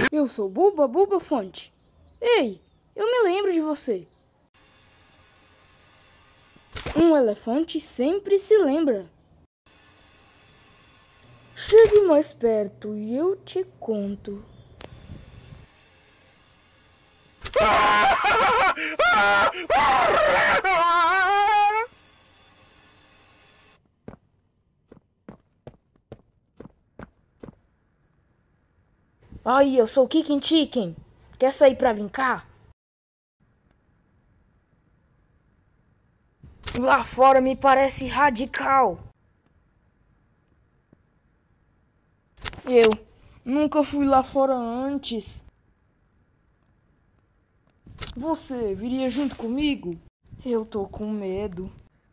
Eu sou Buba Buba Fonte. Ei, eu me lembro de você. Um elefante sempre se lembra. Chegue mais perto e eu te conto. Aí, eu sou o Kickin Chicken. Quer sair pra brincar? Lá fora me parece radical. Eu nunca fui lá fora antes. Você viria junto comigo? Eu tô com medo.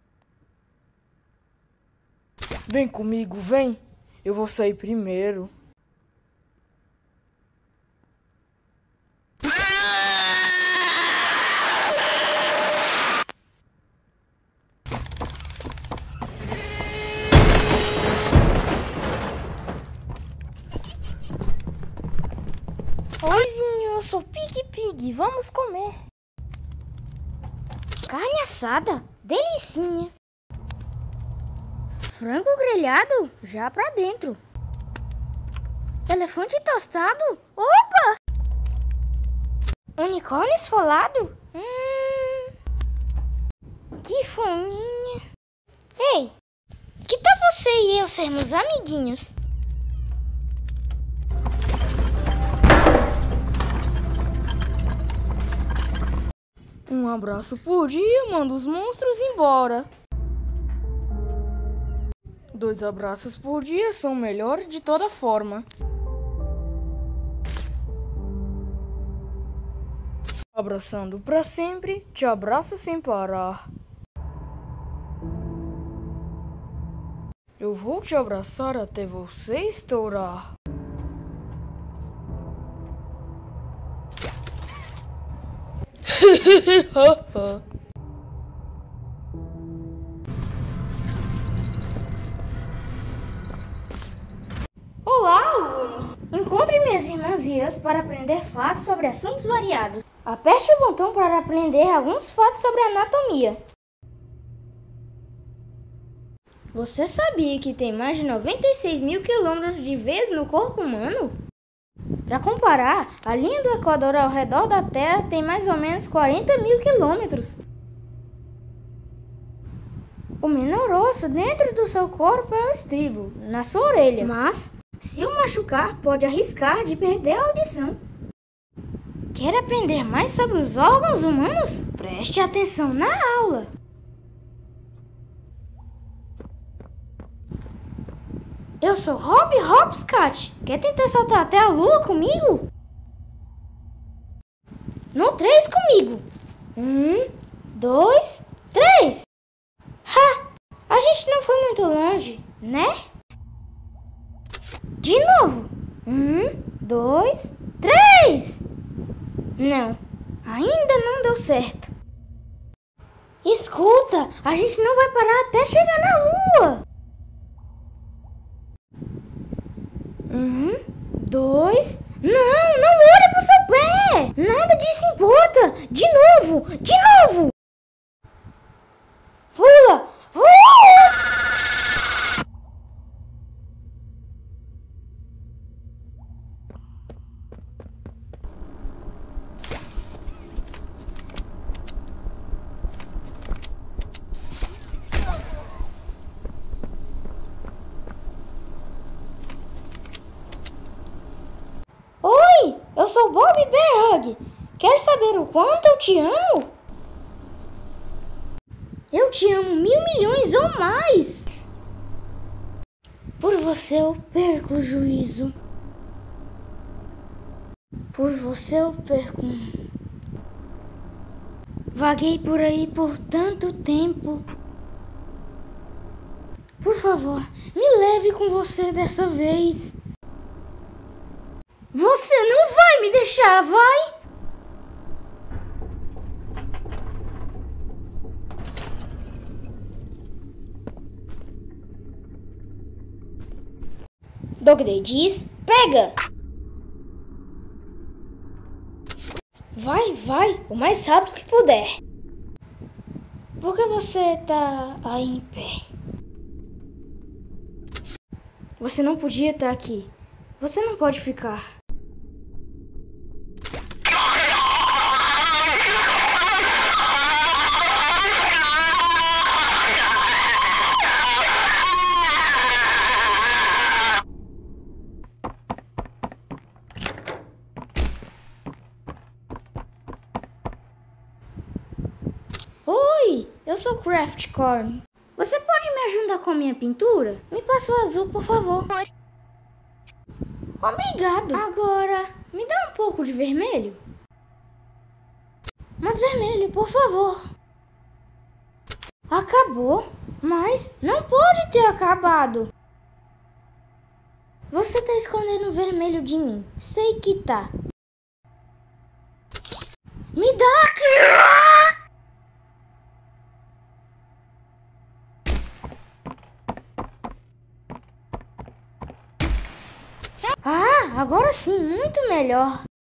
Vem comigo, vem. Eu vou sair primeiro. Oizinho, eu sou Pig Pig, vamos comer. Carne assada, delicinha. Frango grelhado, já pra dentro. Elefante tostado, opa! Unicórnio esfolado, que fominha. Ei, que tal você e eu sermos amiguinhos? Um abraço por dia manda os monstros embora. 2 abraços por dia são melhor de toda forma. Abraçando pra sempre, te abraço sem parar. Eu vou te abraçar até você estourar. Olá, alunos! Encontre minhas irmãs e eu para aprender fatos sobre assuntos variados. Aperte o botão para aprender alguns fatos sobre anatomia. Você sabia que tem mais de 96 mil quilômetros de veias no corpo humano? Para comparar, a linha do Equador ao redor da Terra tem mais ou menos 40 mil quilômetros. O menor osso dentro do seu corpo é o estribo, na sua orelha. Mas, se o machucar, pode arriscar de perder a audição. Quer aprender mais sobre os órgãos humanos? Preste atenção na aula. Eu sou Hop Hopscotch. Quer tentar saltar até a lua comigo? No 3 comigo. 1, 2, 3. Ha! A gente não foi muito longe, né? De novo. 1, 2, 3. Não, ainda não deu certo. Escuta, a gente não vai parar até chegar na lua. 1, 2... Não olha pro seu pé! Nada disso importa! De novo! Pula! Oi, eu sou Bob Bear Hug. Quer saber o quanto eu te amo? Eu te amo 1.000 milhões ou mais. Por você eu perco o juízo. Por você eu perco. Vaguei por aí por tanto tempo. Por favor, me leve com você dessa vez. Você não vai me deixar, vai? Dog Day diz, pega! Vai, o mais rápido que puder. Por que você tá aí em pé? Você não podia estar aqui. Você não pode ficar. Oi, eu sou Craftcorn. Você pode me ajudar com a minha pintura? Me passa o azul, por favor. Obrigado. Agora, me dá um pouco de vermelho. Mas vermelho, por favor. Acabou? Mas não pode ter acabado. Você tá escondendo o vermelho de mim. Sei que tá. Me dá aqui! Ah, agora sim, muito melhor.